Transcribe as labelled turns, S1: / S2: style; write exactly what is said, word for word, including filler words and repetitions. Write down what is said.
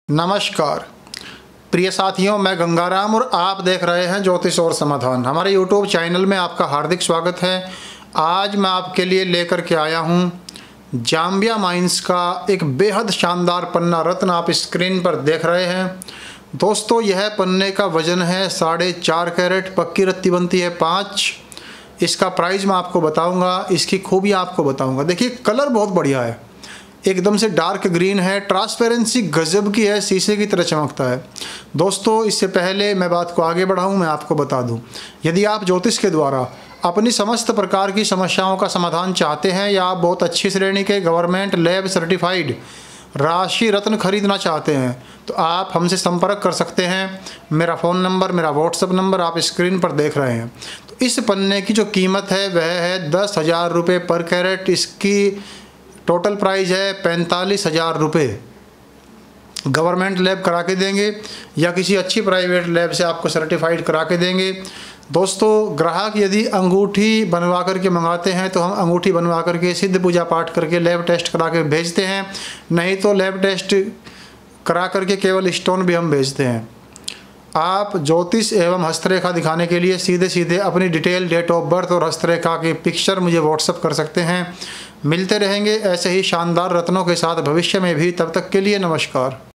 S1: नमस्कार प्रिय साथियों, मैं गंगाराम और आप देख रहे हैं ज्योतिष और समाधान। हमारे यूट्यूब चैनल में आपका हार्दिक स्वागत है। आज मैं आपके लिए लेकर के आया हूं जाम्बिया माइंस का एक बेहद शानदार पन्ना रत्न। आप स्क्रीन पर देख रहे हैं दोस्तों, यह पन्ने का वजन है साढ़े चार कैरेट, पक्की रत्ती बनती है पाँच। इसका प्राइस मैं आपको बताऊंगा, इसकी खूबियाँ आपको बताऊंगा। देखिए कलर बहुत बढ़िया है, एकदम से डार्क ग्रीन है, ट्रांसपेरेंसी गजब की है, शीशे की तरह चमकता है। दोस्तों इससे पहले मैं बात को आगे बढ़ाऊं, मैं आपको बता दूं, यदि आप ज्योतिष के द्वारा अपनी समस्त प्रकार की समस्याओं का समाधान चाहते हैं या आप बहुत अच्छी श्रेणी के गवर्नमेंट लैब सर्टिफाइड राशि रत्न खरीदना चाहते हैं तो आप हमसे संपर्क कर सकते हैं। मेरा फ़ोन नंबर, मेरा व्हाट्सअप नंबर आप स्क्रीन पर देख रहे हैं। तो इस पन्ने की जो कीमत है वह है दस हज़ार रुपये पर कैरेट। इसकी टोटल प्राइस है पैंतालीस हज़ार रुपये। गवर्नमेंट लैब करा के देंगे या किसी अच्छी प्राइवेट लैब से आपको सर्टिफाइड करा के देंगे। दोस्तों ग्राहक यदि अंगूठी बनवा करके मंगाते हैं तो हम अंगूठी बनवा करके सिद्ध पूजा पाठ करके लैब टेस्ट करा के भेजते हैं, नहीं तो लैब टेस्ट करा करके केवल स्टोन भी हम भेजते हैं। आप ज्योतिष एवं हस्तरेखा दिखाने के लिए सीधे सीधे अपनी डिटेल, डेट ऑफ बर्थ और हस्तरेखा की पिक्चर मुझे व्हाट्सअप कर सकते हैं। मिलते रहेंगे ऐसे ही शानदार रत्नों के साथ भविष्य में भी। तब तक के लिए नमस्कार।